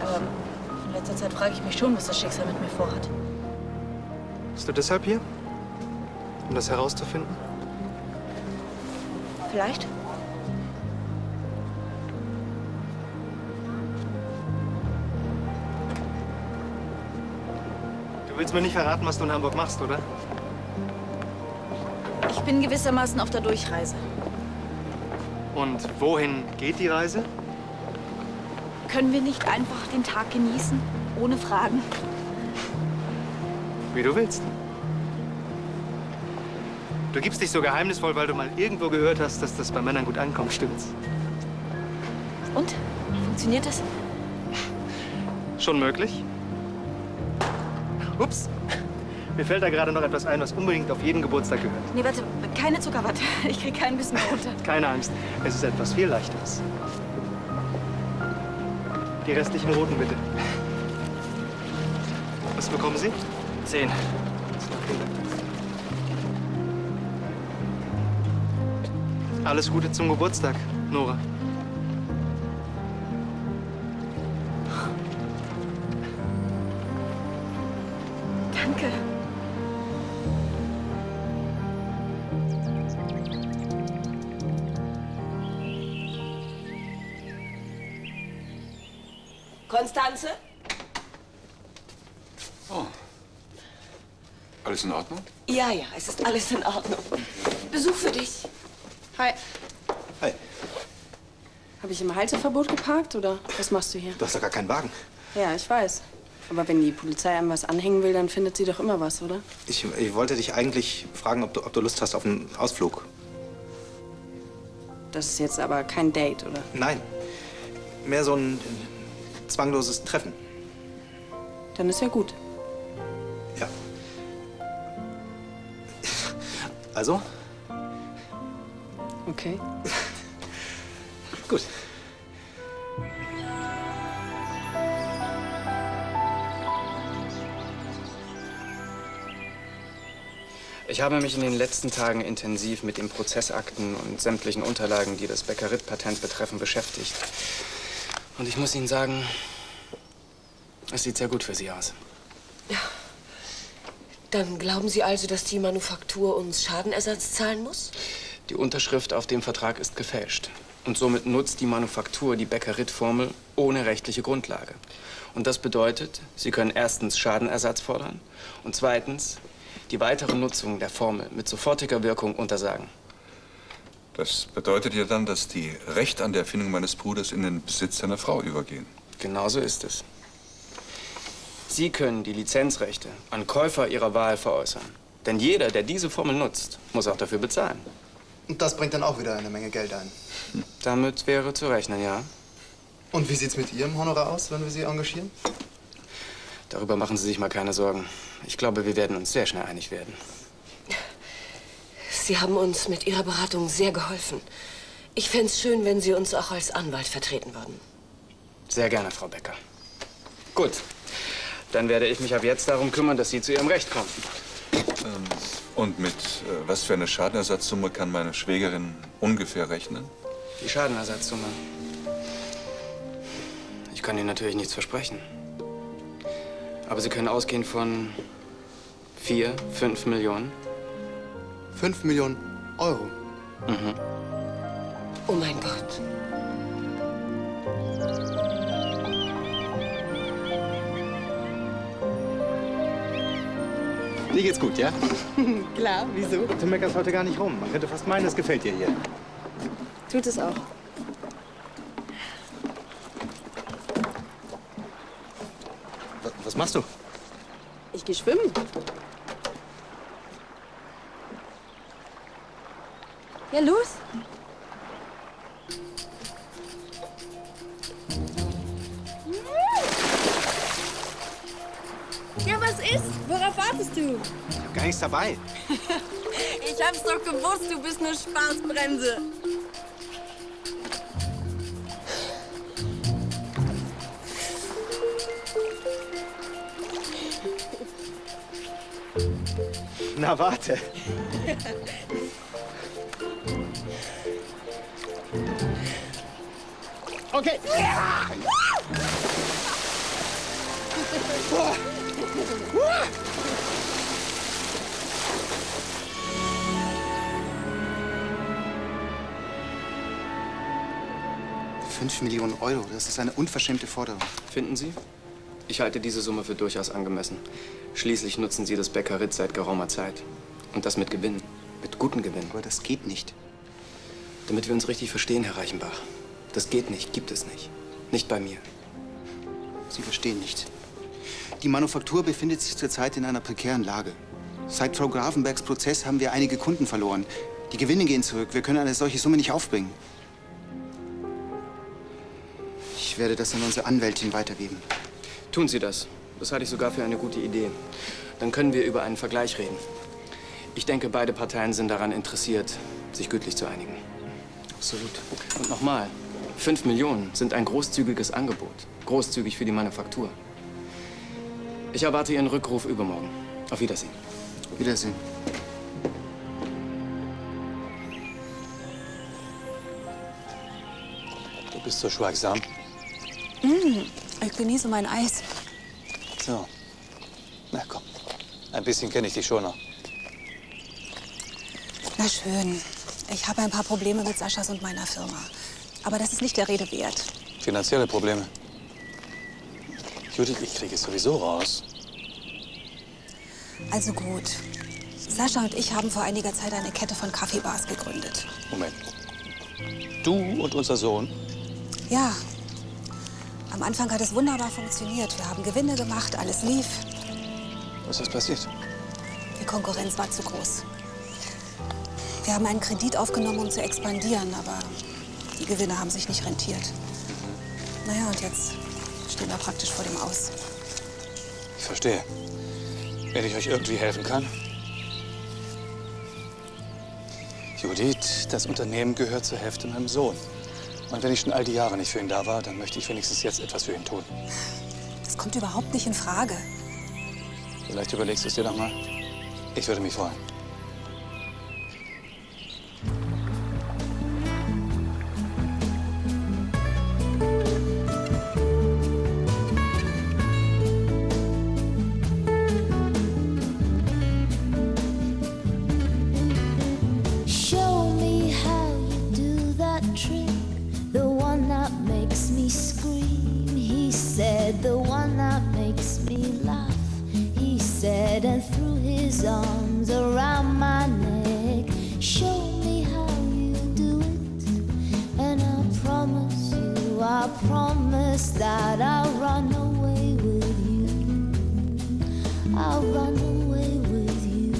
Aber in letzter Zeit frage ich mich schon, was das Schicksal mit mir vorhat. Bist du deshalb hier? Um das herauszufinden? Vielleicht? Du willst mir nicht verraten, was du in Hamburg machst, oder? Ich bin gewissermaßen auf der Durchreise. Und wohin geht die Reise? Können wir nicht einfach den Tag genießen, ohne Fragen? Wie du willst. Du gibst dich so geheimnisvoll, weil du mal irgendwo gehört hast, dass das bei Männern gut ankommt, stimmt's? Und? Funktioniert das? Schon möglich? Ups. Mir fällt da gerade noch etwas ein, was unbedingt auf jeden Geburtstag gehört. Nee, warte, keine Zuckerwatte. Ich krieg kein bisschen mehr runter. Keine Angst, es ist etwas viel Leichteres. Die restlichen Roten, bitte. Was bekommen Sie? 10. Alles Gute zum Geburtstag, Nora. Danke. Konstanze? Oh. Alles in Ordnung? Ja, ja, es ist alles in Ordnung. Besuch für dich. Hi. Hi. Habe ich im Halteverbot geparkt oder was machst du hier? Du hast doch gar keinen Wagen. Ja, ich weiß. Aber wenn die Polizei einem was anhängen will, dann findet sie doch immer was, oder? Ich wollte dich eigentlich fragen, ob du Lust hast auf einen Ausflug. Das ist jetzt aber kein Date, oder? Nein. Mehr so ein zwangloses Treffen. Dann ist ja gut. Ja. Also? Okay. Gut. Ich habe mich in den letzten Tagen intensiv mit den Prozessakten und sämtlichen Unterlagen, die das Becquerel-Patent betreffen, beschäftigt. Und ich muss Ihnen sagen, es sieht sehr gut für Sie aus. Ja. Dann glauben Sie also, dass die Manufaktur uns Schadenersatz zahlen muss? Die Unterschrift auf dem Vertrag ist gefälscht. Und somit nutzt die Manufaktur die Becquerel-Formel ohne rechtliche Grundlage. Und das bedeutet, Sie können erstens Schadenersatz fordern und zweitens die weitere Nutzung der Formel mit sofortiger Wirkung untersagen. Das bedeutet ja dann, dass die Rechte an der Erfindung meines Bruders in den Besitz seiner Frau übergehen. Genau so ist es. Sie können die Lizenzrechte an Käufer Ihrer Wahl veräußern. Denn jeder, der diese Formel nutzt, muss auch dafür bezahlen. Und das bringt dann auch wieder eine Menge Geld ein. Damit wäre zu rechnen, ja. Und wie sieht's mit Ihrem Honorar aus, wenn wir Sie engagieren? Darüber machen Sie sich mal keine Sorgen. Ich glaube, wir werden uns sehr schnell einig werden. Sie haben uns mit Ihrer Beratung sehr geholfen. Ich fände es schön, wenn Sie uns auch als Anwalt vertreten würden. Sehr gerne, Frau Becker. Gut. Dann werde ich mich ab jetzt darum kümmern, dass Sie zu Ihrem Recht kommen. Und mit was für eine Schadenersatzsumme kann meine Schwägerin ungefähr rechnen? Die Schadenersatzsumme. Ich kann Ihnen natürlich nichts versprechen. Aber Sie können ausgehen von 4, 5 Millionen. 5 Millionen Euro? Mhm. Oh mein Gott. Dir geht's gut, ja? Klar, wieso? Du meckerst heute gar nicht rum. Man könnte fast meinen, es gefällt dir hier. Tut es auch. Was machst du? Ich gehe schwimmen. Ja, los. Ja, was ist? Worauf wartest du? Ich hab gar nichts dabei. Ich hab's doch gewusst, du bist eine Spaßbremse. Na, warte. Okay. 5 Millionen Euro, das ist eine unverschämte Forderung. Finden Sie? Ich halte diese Summe für durchaus angemessen. Schließlich nutzen Sie das Bäckerit seit geraumer Zeit. Und das mit Gewinn. Mit gutem Gewinn. Aber das geht nicht. Damit wir uns richtig verstehen, Herr Reichenbach. Das geht nicht, gibt es nicht. Nicht bei mir. Sie verstehen nicht. Die Manufaktur befindet sich zurzeit in einer prekären Lage. Seit Frau Grafenbergs Prozess haben wir einige Kunden verloren. Die Gewinne gehen zurück. Wir können eine solche Summe nicht aufbringen. Ich werde das an unsere Anwältin weitergeben. Tun Sie das. Das halte ich sogar für eine gute Idee. Dann können wir über einen Vergleich reden. Ich denke, beide Parteien sind daran interessiert, sich gütlich zu einigen. Absolut. Und nochmal, 5 Millionen sind ein großzügiges Angebot. Großzügig für die Manufaktur. Ich erwarte Ihren Rückruf übermorgen. Auf Wiedersehen. Wiedersehen. Du bist so schweigsam. Ich genieße mein Eis. So. Na komm. Ein bisschen kenne ich dich schon noch. Na schön. Ich habe ein paar Probleme mit Saschas und meiner Firma. Aber das ist nicht der Rede wert. Finanzielle Probleme. Judith, ich kriege es sowieso raus. Also gut. Sascha und ich haben vor einiger Zeit eine Kette von Kaffeebars gegründet. Moment. Du und unser Sohn? Ja. Am Anfang hat es wunderbar funktioniert. Wir haben Gewinne gemacht, alles lief. Was ist passiert? Die Konkurrenz war zu groß. Wir haben einen Kredit aufgenommen, um zu expandieren, aber die Gewinne haben sich nicht rentiert. Naja, und jetzt stehen wir praktisch vor dem Aus. Ich verstehe. Wenn ich euch irgendwie helfen kann? Judith, das Unternehmen gehört zur Hälfte meinem Sohn. Und wenn ich schon all die Jahre nicht für ihn da war, dann möchte ich wenigstens jetzt etwas für ihn tun. Das kommt überhaupt nicht in Frage. Vielleicht überlegst du es dir noch mal. Ich würde mich freuen. The one that makes me laugh, he said, and threw his arms around my neck. Show me how you do it, and I promise that I'll run away with you. I'll run away with you.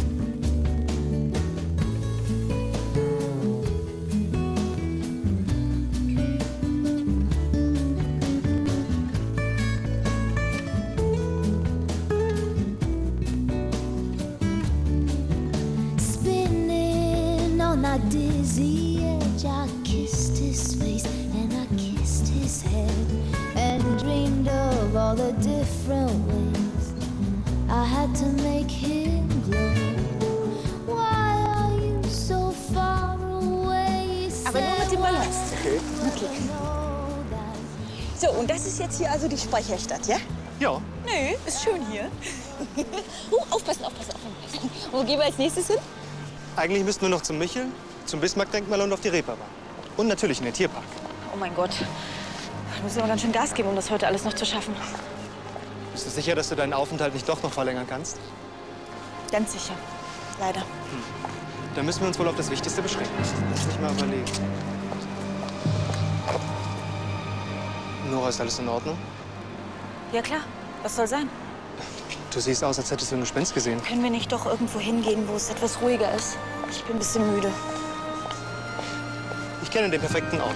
That dizzy edge, I kissed his face and I kissed his head and dreamed of all the different ways I had to make him glow. Why are you so far away? Aber nur mit dem Ballast. Okay. So, und das ist jetzt hier also die Speicherstadt, ja? Ja. Nö, ist schön hier. Aufpassen. Wo gehen wir als nächstes hin? Eigentlich müssten wir noch zum Michel, zum Bismarck-Denkmal und auf die Reeperbahn. Und natürlich in den Tierpark. Oh mein Gott. Wir müssen aber ganz schön Gas geben, um das heute alles noch zu schaffen. Bist du sicher, dass du deinen Aufenthalt nicht doch noch verlängern kannst? Ganz sicher. Leider. Dann müssen wir uns wohl auf das Wichtigste beschränken. Lass mich mal überlegen. Nora, ist alles in Ordnung? Ja klar. Was soll sein? Du siehst aus, als hättest du ein Gespenst gesehen. Können wir nicht doch irgendwo hingehen, wo es etwas ruhiger ist? Ich bin ein bisschen müde. Ich kenne den perfekten Ort.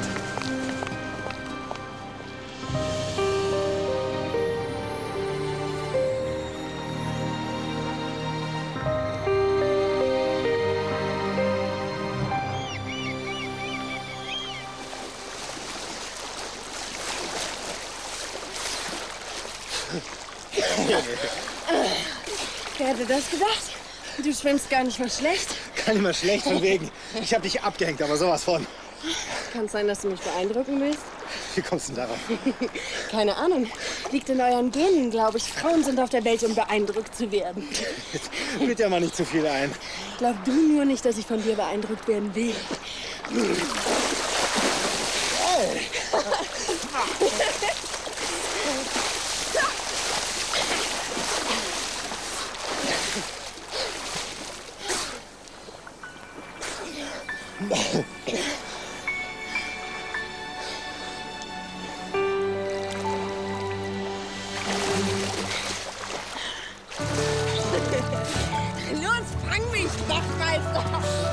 Wer hätte das gedacht? Du schwimmst gar nicht mal schlecht. Gar nicht mal schlecht, von wegen. Ich hab dich abgehängt, aber sowas von. Kann es sein, dass du mich beeindrucken willst? Wie kommst du denn darauf? Keine Ahnung. Liegt in euren Genen, glaube ich. Frauen sind auf der Welt, um beeindruckt zu werden. Jetzt bild ja mal nicht zu viel ein. Glaub du nur nicht, dass ich von dir beeindruckt werden will. Hey. Los, fang mich, Wachmeister!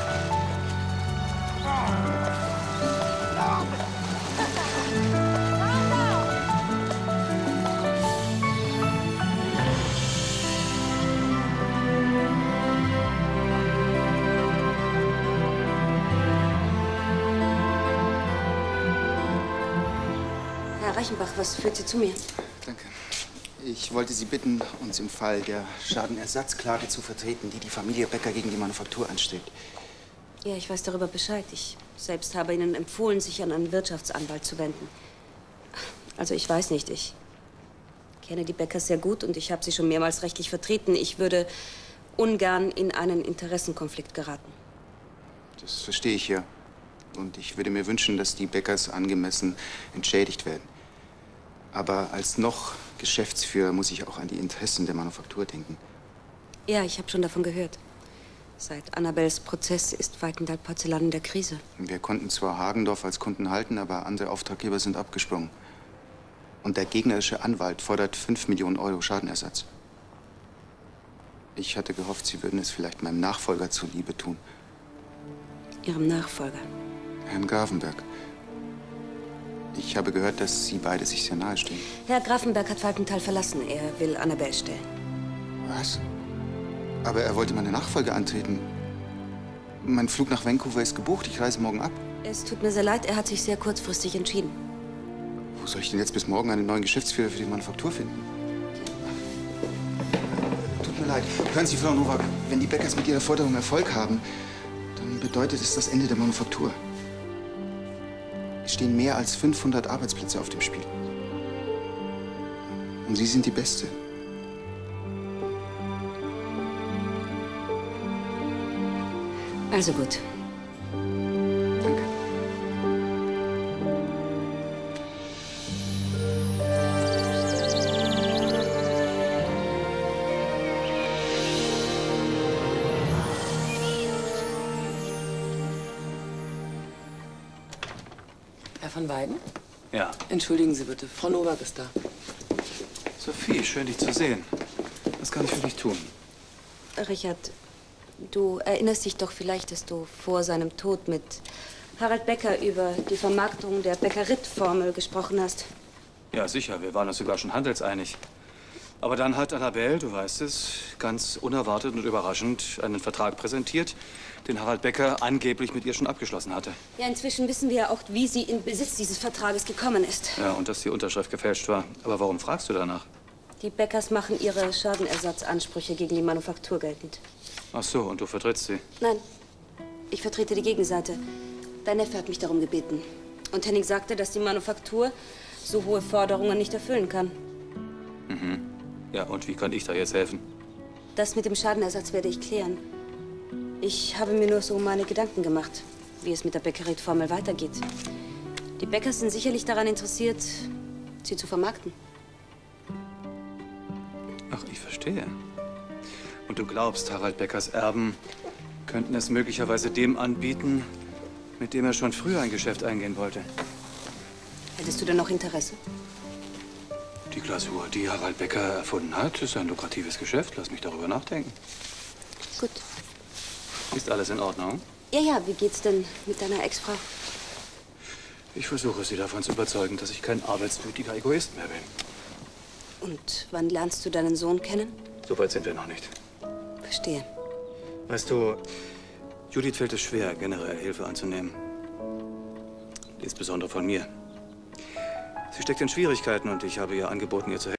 Herr Reichenbach, was führt Sie zu mir? Danke. Ich wollte Sie bitten, uns im Fall der Schadenersatzklage zu vertreten, die die Familie Becker gegen die Manufaktur anstrebt. Ja, ich weiß darüber Bescheid. Ich selbst habe Ihnen empfohlen, sich an einen Wirtschaftsanwalt zu wenden. Also ich weiß nicht, ich kenne die Beckers sehr gut und ich habe sie schon mehrmals rechtlich vertreten. Ich würde ungern in einen Interessenkonflikt geraten. Das verstehe ich ja. Und ich würde mir wünschen, dass die Beckers angemessen entschädigt werden. Aber als noch Geschäftsführer muss ich auch an die Interessen der Manufaktur denken. Ja, ich habe schon davon gehört. Seit Annabels Prozess ist Falkenthal Porzellan in der Krise. Wir konnten zwar Hagendorf als Kunden halten, aber andere Auftraggeber sind abgesprungen. Und der gegnerische Anwalt fordert 5 Millionen Euro Schadenersatz. Ich hatte gehofft, Sie würden es vielleicht meinem Nachfolger zuliebe tun. Ihrem Nachfolger? Herrn Grafenberg. Ich habe gehört, dass Sie beide sich sehr nahe stehen. Herr Grafenberg hat Falkenthal verlassen. Er will Annabel stellen. Was? Aber er wollte meine Nachfolge antreten. Mein Flug nach Vancouver ist gebucht. Ich reise morgen ab. Es tut mir sehr leid, er hat sich sehr kurzfristig entschieden. Wo soll ich denn jetzt bis morgen einen neuen Geschäftsführer für die Manufaktur finden? Tut mir leid. Hören Sie, Frau Nowak, wenn die Beckers mit ihrer Forderung Erfolg haben, dann bedeutet es das Ende der Manufaktur. Es stehen mehr als 500 Arbeitsplätze auf dem Spiel. Und Sie sind die Beste. Also gut. Danke. Herr von Weiden? Ja. Entschuldigen Sie bitte, Frau Nowak ist da. Sophie, schön, dich zu sehen. Was kann ich für dich tun? Richard, du erinnerst dich doch vielleicht, dass du vor seinem Tod mit Harald Becker über die Vermarktung der Becker-Ritt-Formel gesprochen hast. Ja, sicher. Wir waren uns sogar schon handelseinig. Aber dann hat Annabelle, du weißt es, ganz unerwartet und überraschend einen Vertrag präsentiert, den Harald Becker angeblich mit ihr schon abgeschlossen hatte. Ja, inzwischen wissen wir ja auch, wie sie in Besitz dieses Vertrages gekommen ist. Ja, und dass die Unterschrift gefälscht war. Aber warum fragst du danach? Die Beckers machen ihre Schadenersatzansprüche gegen die Manufaktur geltend. Ach so, und du vertrittst sie? Nein, ich vertrete die Gegenseite. Dein Neffe hat mich darum gebeten. Und Henning sagte, dass die Manufaktur so hohe Forderungen nicht erfüllen kann. Mhm. Ja, und wie kann ich da jetzt helfen? Das mit dem Schadenersatz werde ich klären. Ich habe mir nur so meine Gedanken gemacht, wie es mit der Becker-Ritt-Formel weitergeht. Die Beckers sind sicherlich daran interessiert, sie zu vermarkten. Ach, ich verstehe. Und du glaubst, Harald Beckers Erben könnten es möglicherweise dem anbieten, mit dem er schon früher ein Geschäft eingehen wollte? Hättest du denn noch Interesse? Die Glasur, die Harald Becker erfunden hat, ist ein lukratives Geschäft. Lass mich darüber nachdenken. Gut. Ist alles in Ordnung? Ja, ja, wie geht's denn mit deiner Ex-Frau? Ich versuche, sie davon zu überzeugen, dass ich kein arbeitswütiger Egoist mehr bin. Und wann lernst du deinen Sohn kennen? So weit sind wir noch nicht. Verstehe. Weißt du, Judith fällt es schwer, generell Hilfe anzunehmen. Insbesondere von mir. Sie steckt in Schwierigkeiten und ich habe ihr angeboten, ihr zu helfen.